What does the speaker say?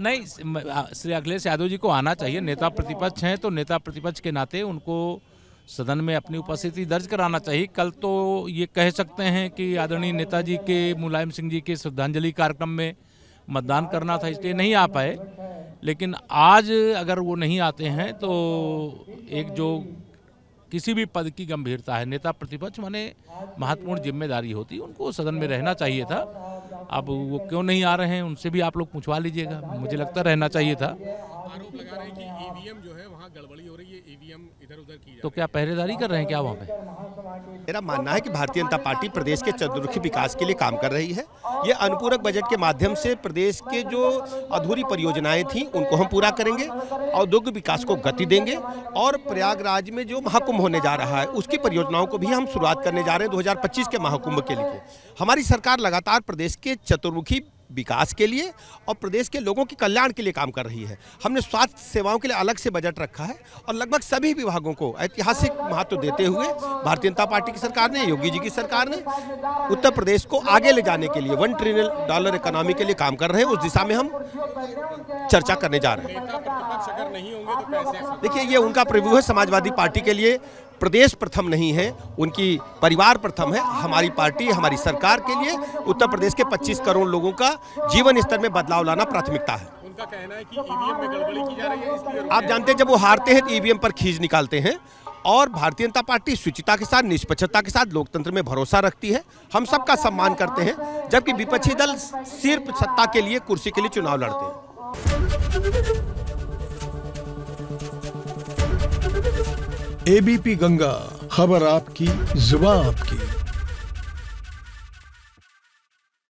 नहीं, श्री अखिलेश यादव जी को आना चाहिए। नेता प्रतिपक्ष हैं तो नेता प्रतिपक्ष के नाते उनको सदन में अपनी उपस्थिति दर्ज कराना चाहिए। कल तो ये कह सकते हैं कि आदरणीय नेताजी के, मुलायम सिंह जी के श्रद्धांजलि कार्यक्रम में मतदान करना था, इसलिए नहीं आ पाए। लेकिन आज अगर वो नहीं आते हैं तो एक जो किसी भी पद की गंभीरता है, नेता प्रतिपक्ष माने महत्वपूर्ण जिम्मेदारी होती है, उनको सदन में रहना चाहिए था। अब वो क्यों नहीं आ रहे हैं उनसे भी आप लोग पूछवा लीजिएगा। मुझे लगता रहना चाहिए था। आरोप लगा रहे हैं कि ईवीएम जो है वहाँ गड़बड़ी हो रही है, ईवीएम इधर उधर की तो क्या पहरेदारी कर रहे हैं क्या वहाँ पे? मेरा मानना है कि भारतीय जनता पार्टी प्रदेश के चतुर्मुखी विकास के लिए काम कर रही है। ये अनुपूरक बजट के माध्यम से प्रदेश के जो अधूरी परियोजनाएं थी उनको हम पूरा करेंगे, औद्योगिक विकास को गति देंगे और प्रयागराज में जो महाकुंभ होने जा रहा है उसकी परियोजनाओं को भी हम शुरुआत करने जा रहे हैं 2025 के महाकुंभ के लिए। हमारी सरकार लगातार प्रदेश के चतुर्मुखी विकास के लिए और प्रदेश के लोगों के कल्याण के लिए काम कर रही है। हमने स्वास्थ्य सेवाओं के लिए अलग से बजट रखा है और लगभग सभी विभागों को ऐतिहासिक महत्व देते हुए भारतीय जनता पार्टी की सरकार ने, योगी जी की सरकार ने उत्तर प्रदेश को आगे ले जाने के लिए $1 ट्रिलियन इकोनॉमी के लिए काम कर रहे हैं। उस दिशा में हम चर्चा करने जा रहे हैं। देखिए, ये उनका प्रीव्यू है। समाजवादी पार्टी के लिए प्रदेश प्रथम नहीं है, उनकी परिवार प्रथम है। हमारी पार्टी, हमारी सरकार के लिए उत्तर प्रदेश के 25 करोड़ लोगों का जीवन स्तर में बदलाव लाना प्राथमिकता है। उनका कहना है कि ईवीएम में गड़बड़ी की जा रही है, इसलिए आप जानते हैं जब वो हारते हैं तो ईवीएम पर खींच निकालते हैं। और भारतीय जनता पार्टी शुचिता के साथ, निष्पक्षता के साथ लोकतंत्र में भरोसा रखती है। हम सबका सम्मान करते हैं, जबकि विपक्षी दल सिर्फ सत्ता के लिए, कुर्सी के लिए चुनाव लड़ते हैं। एबीपी गंगा, खबर आपकी, जुबान आपकी।